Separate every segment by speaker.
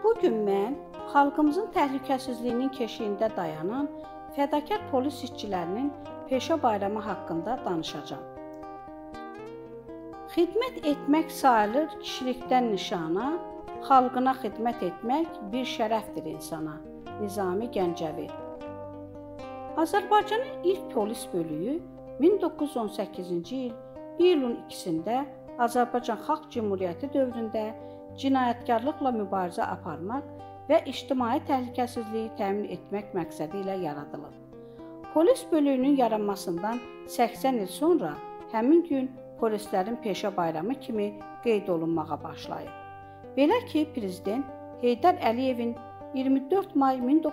Speaker 1: Bugün mən xalqımızın təhlükəsizliyinin keşiyində dayanan fədakar polis işçilərinin peşə bayramı haqqında danışacağam. Xidmət etmək sayılır kişilikdən nişana, xalqına xidmət etmək bir şərəfdir insana. Nizami Gəncəvi. Azərbaycanın ilk polis bölüyü 1918-ci il iyulun 2-də Azərbaycan Xalq Cümhuriyyəti dövründə cinayətkarlıqla mübarizə aparmaq və ictimai təhlükəsizliyi təmin etmək məqsədi ilə yaradılıb. Polis bölüyünün yaranmasından 80 il sonra həmin gün polislərin peşə bayramı kimi qeyd olunmağa başlayıb. Belə ki, Prezident Heydər Əliyevin 24 may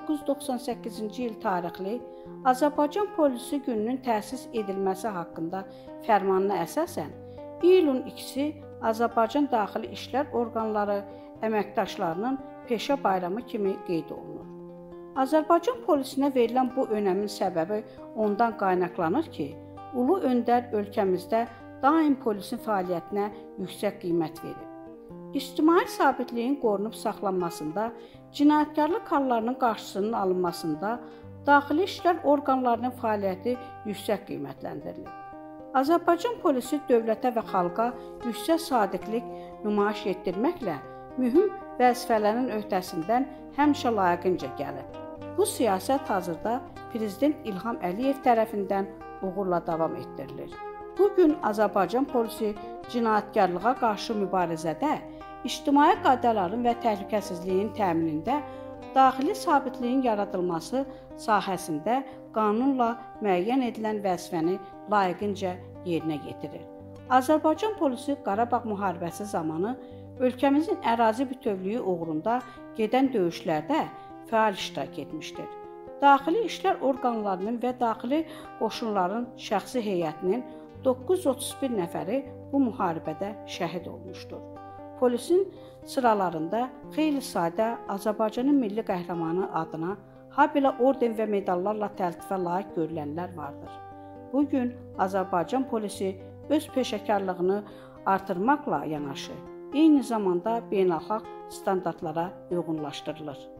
Speaker 1: 1998-ci il tarixli Azərbaycan Polisi gününün təsis edilməsi haqqında fərmanına əsasən iyulun 2-si Azərbaycan Daxili İşlər orqanları əməkdaşlarının peşə bayramı kimi qeyd olunur. Azərbaycan polisinə verilən bu önəmin səbəbi ondan qaynaqlanır ki, Ulu Öndər ölkəmizdə daim polisin fəaliyyətinə yüksək qiymət verir. İctimai sabitliyin qorunub saxlanmasında, cinayətkarlıq hallarının qarşısının alınmasında daxili işlər orqanlarının fəaliyyəti yüksək qiymətləndirilir. Azərbaycan polisi dövlətə və xalqa yüksək sadiqlik nümayiş etdirməklə mühüm vəzifələrin öhdəsindən həmişə layiqincə gəlir. Bu siyasət hazırda Prezident İlham Əliyev tərəfindən uğurla davam etdirilir. Bugün Azərbaycan polisi cinayətkarlığa qarşı mübarizədə, ictimai qaydaların və təhlükəsizliyin təminində, daxili sabitliyin yaradılması sahəsində qanunla müəyyən edilən vəzifəni layiqincə yerinə yetirir. Azərbaycan polisi Qarabağ müharibəsi zamanı ölkəmizin ərazi bütövlüyü uğrunda gedən döyüşlərdə fəal iştirak etmişdir. Daxili işlər orqanlarının və daxili qoşunların şəxsi heyətinin 931 nəfəri bu müharibədə şəhid olmuşdur. Polisin sıralarında xeyli sayda Azərbaycanın milli qəhrəmanı adına habelə orden və medallarla təltifə layiq görülənlər vardır. Bugün Azərbaycan polisi öz peşəkarlığını artırmaqla yanaşı, eyni zamanda beynəlxalq standartlara uyğunlaşdırılır.